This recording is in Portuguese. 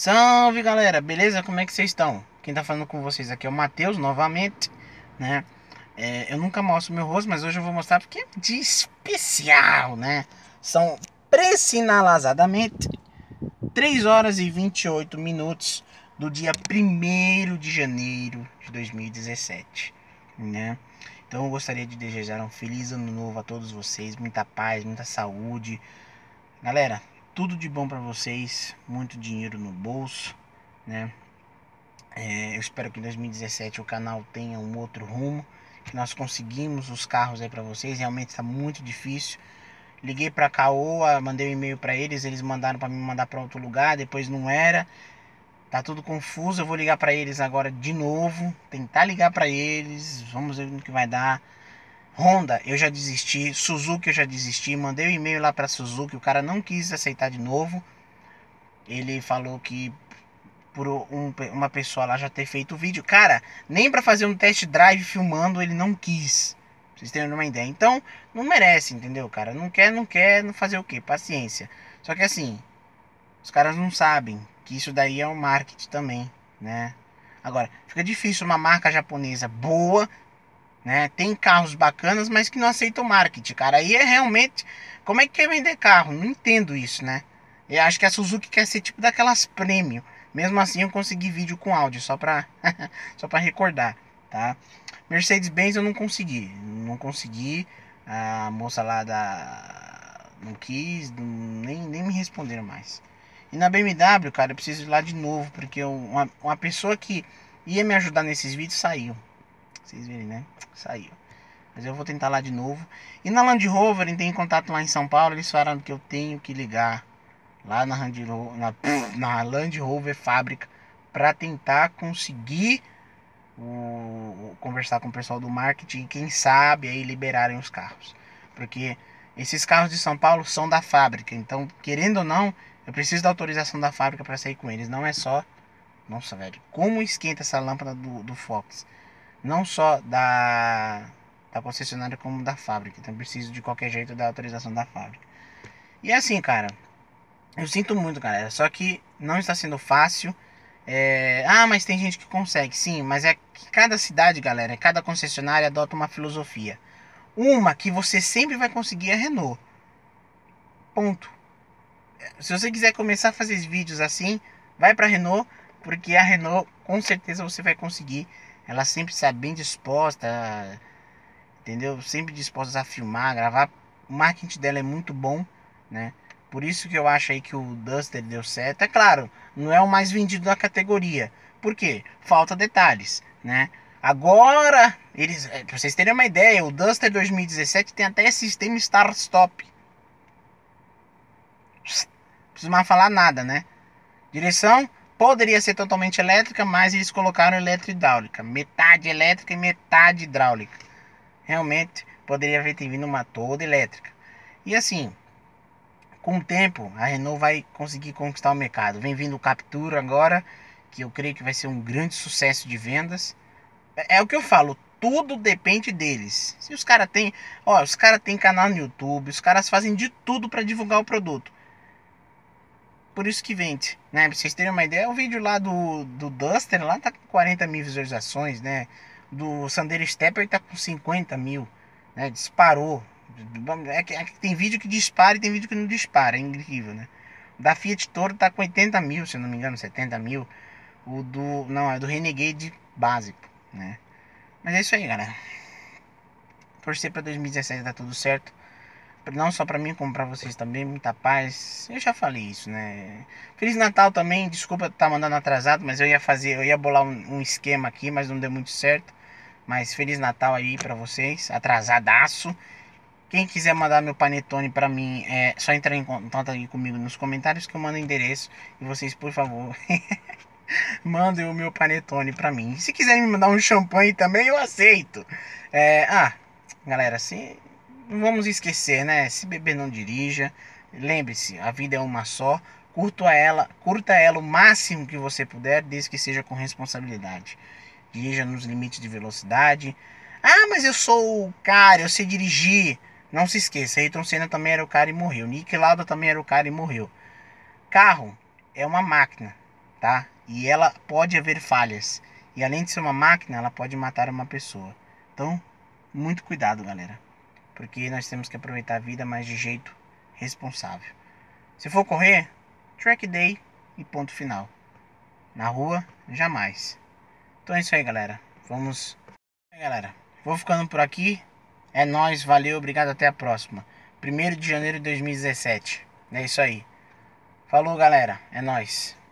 Salve galera, beleza? Como é que vocês estão? Quem tá falando com vocês aqui é o Matheus novamente, né? Eu nunca mostro meu rosto, mas hoje eu vou mostrar porque é dia especial, né? São pressinalazadamente 3 horas e 28 minutos do dia 1º de janeiro de 2017, né? Então eu gostaria de desejar um feliz ano novo a todos vocês, muita paz, muita saúde. Galera, tudo de bom pra vocês, muito dinheiro no bolso, né? Eu espero que em 2017 o canal tenha um outro rumo, que nós conseguimos os carros aí pra vocês. Realmente está muito difícil. Liguei pra Caoa, mandei um e-mail pra eles, eles mandaram pra me mandar pra outro lugar, depois não era. Tá tudo confuso, eu vou ligar pra eles agora de novo, tentar ligar pra eles, vamos ver no que vai dar. Honda, eu já desisti. Suzuki, eu já desisti. Mandei um e-mail lá pra Suzuki, o cara não quis aceitar de novo. Ele falou que por uma pessoa lá já ter feito o vídeo. Cara, nem pra fazer um test drive filmando ele não quis. Pra vocês terem uma ideia. Então, não merece, entendeu, cara? Não quer, não fazer o quê? Paciência. Só que assim, os caras não sabem que isso daí é um marketing também, né? Agora, fica difícil uma marca japonesa boa, né? Tem carros bacanas, mas que não aceitam marketing, cara. Aí é realmente... Como é que quer vender carro? Não entendo isso, né? Eu acho que a Suzuki quer ser tipo daquelas premium. Mesmo assim eu consegui vídeo com áudio, só pra, só pra recordar, tá? Mercedes-Benz eu não consegui. Não consegui. A moça lá da... Não quis, nem me responderam mais. E na BMW, cara, eu preciso ir lá de novo, porque uma pessoa que ia me ajudar nesses vídeos saiu. Vocês verem, né? Saiu. Mas eu vou tentar lá de novo. E na Land Rover, tem contato lá em São Paulo. Eles falaram que eu tenho que ligar lá na Land Rover fábrica para tentar conseguir conversar com o pessoal do marketing e quem sabe aí liberarem os carros. Porque esses carros de São Paulo são da fábrica. Então, querendo ou não, eu preciso da autorização da fábrica para sair com eles. Não é só... Nossa, velho. Como esquenta essa lâmpada do Fox. Não só da concessionária como da fábrica. Então preciso de qualquer jeito da autorização da fábrica. E assim, cara, eu sinto muito, galera. Só que não está sendo fácil. Mas tem gente que consegue. Sim, mas é que cada cidade, galera, cada concessionária adota uma filosofia. Uma que você sempre vai conseguir é a Renault. Ponto. Se você quiser começar a fazer vídeos assim, vai para a Renault, porque a Renault com certeza você vai conseguir. Ela sempre está bem disposta, entendeu? Sempre disposta a filmar, gravar. O marketing dela é muito bom, né? Por isso que eu acho aí que o Duster deu certo. É claro, não é o mais vendido da categoria. Por quê? Falta detalhes, né? Agora, pra vocês terem uma ideia, o Duster 2017 tem até sistema Start-Stop. Não preciso mais falar nada, né? Direção poderia ser totalmente elétrica, mas eles colocaram eletro-hidráulica. Metade elétrica e metade hidráulica. Realmente poderia haver vindo uma toda elétrica. E assim, com o tempo, a Renault vai conseguir conquistar o mercado. Vem vindo o Captura agora, que eu creio que vai ser um grande sucesso de vendas. É o que eu falo, tudo depende deles. Se os caras têm, os caras têm canal no YouTube, os caras fazem de tudo para divulgar o produto. Por isso que vende, né? Pra vocês terem uma ideia, o vídeo lá do Duster lá tá com 40 mil visualizações, né? Do Sandero Stepper tá com 50 mil, né? Disparou. É que tem vídeo que dispara e tem vídeo que não dispara, é incrível, né? O da Fiat Toro tá com 80 mil, se eu não me engano, 70 mil. Não, é do Renegade básico, né? Mas é isso aí, galera. Torcer pra 2017 dar tudo certo. Não só pra mim, como pra vocês também. Muita paz. Eu já falei isso, né? Feliz Natal também. Desculpa estar mandando atrasado, mas eu ia bolar um esquema aqui, mas não deu muito certo. Mas Feliz Natal aí pra vocês. Atrasadaço. Quem quiser mandar meu panetone pra mim, é só entrar em contato aqui comigo nos comentários que eu mando o endereço. E vocês, por favor, mandem o meu panetone pra mim. E se quiserem me mandar um champanhe também, eu aceito. Galera, assim, não vamos esquecer, né? Se beber não dirija. Lembre-se, a vida é uma só. Curta ela o máximo que você puder, desde que seja com responsabilidade. Dirija nos limites de velocidade. Mas eu sou o cara, eu sei dirigir. Não se esqueça, Ayrton Senna também era o cara e morreu. Niki Lauda também era o cara e morreu. Carro é uma máquina. tá? E ela pode haver falhas. E além de ser uma máquina, ela pode matar uma pessoa. Então, muito cuidado, galera. Porque nós temos que aproveitar a vida, mas de jeito responsável. Se for correr, track day e ponto final. Na rua, jamais. Então é isso aí, galera. Vamos... galera, vou ficando por aqui. É nóis, valeu, obrigado, até a próxima. 1º de janeiro de 2017. É isso aí. Falou, galera. É nóis.